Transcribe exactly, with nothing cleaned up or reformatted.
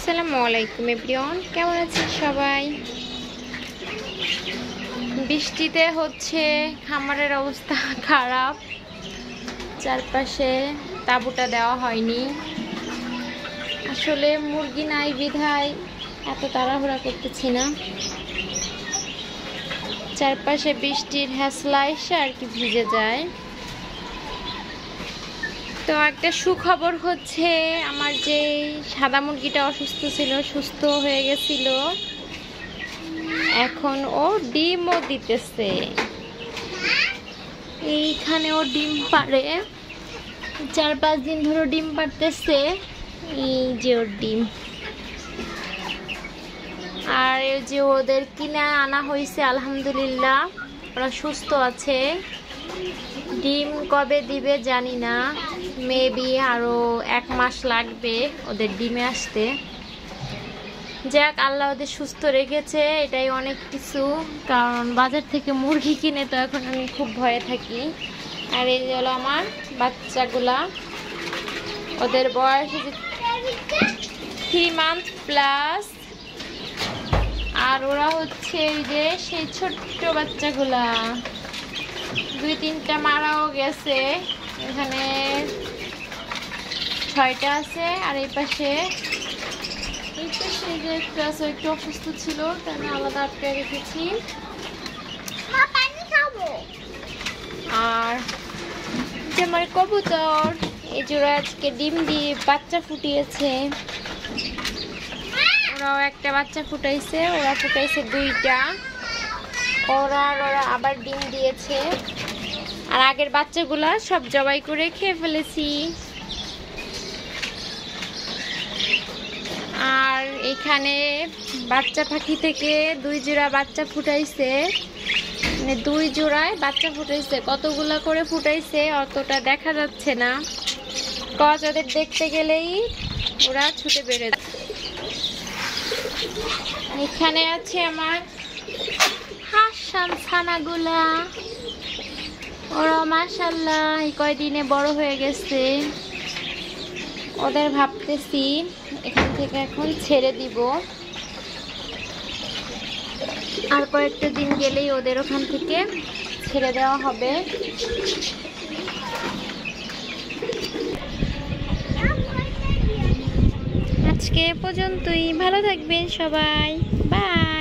আসসালামু আলাইকুম এভরিওয়ান, কেমন আছেন সবাই? বৃষ্টিতে হচ্ছে খামারের অবস্থা খারাপ, চারপাশে তাঁবুটা দেওয়া হয়নি। আসলে মুরগি নাই বিধায় এত তাড়াহুড়া করতেছি না। চারপাশে বৃষ্টির হ্যাসলা এসে আর কি ভিজে যায়। তো একটা সুখবর হচ্ছে, আমার যে সাদা মুরগিটা অসুস্থ ছিল সুস্থ হয়ে গেছিল, এখন ও ডিমও দিতেছে। এইখানে ও ডিম পাড়ে, চার পাঁচ দিন ধরে ডিম পাড়তেছে। এই যে ওর ডিম। আর এই যে ওদের কিনে আনা হয়েছে, আলহামদুলিল্লাহ ওরা সুস্থ আছে। ডিম কবে দিবে জানি না, মেবি আরো এক মাস লাগবে ওদের ডিমে আসতে। যাক, আল্লাহ ওদের সুস্থ রেখেছে, এটাই অনেক কিছু। কারণ বাজার থেকে মুরগি কিনে তো এখন আমি খুব ভয়ে থাকি। আর এই হলো আমার বাচ্চাগুলা, ওদের বয়স থ্রি মান্থ প্লাস। আর ওরা হচ্ছে এই যে সেই ছোট্ট বাচ্চাগুলা, দুই তিনটা মারাও গেছে। এখানে ছয়টা আছে। আর এই পাশে এই পাশে যে একটু আছে, একটু অসুস্থ ছিল, তাই আমি আলাদা আটকে রেখেছি। আর যে আমার কবুতর, এই জোড়া আজকে ডিম দিয়ে বাচ্চা ফুটিয়েছে। ওরাও একটা বাচ্চা ফুটাইছে, ওরা ফুটাইছে দুইটা। ওরা আর ওরা আবার ডিম দিয়েছে। আর আগের বাচ্চাগুলা সব জবাই করে খেয়ে ফেলেছি। আর এখানে বাচ্চা পাখি থেকে দুই জোড়া বাচ্চা ফুটাইছে, মানে দুই জোড়ায় বাচ্চা ফুটাইছে। কতগুলা করে ফুটাইছে অতটা দেখা যাচ্ছে না, কজ ওদের দেখতে গেলেই ওরা ছুটে বেড়ে যায়। এখানে আছে আমার হাসান ছানাগুলা, ওরা মাশাআল্লাহ এই কয়দিনে বড় হয়ে গেছে। ওদের ভাবতেছি এখান থেকে এখন ছেড়ে দিব, আর কয়েকটা দিন গেলেই ওদের ওখান থেকে ছেড়ে দেওয়া হবে। আজকে এ পর্যন্তই, ভালো থাকবেন সবাই, বাই।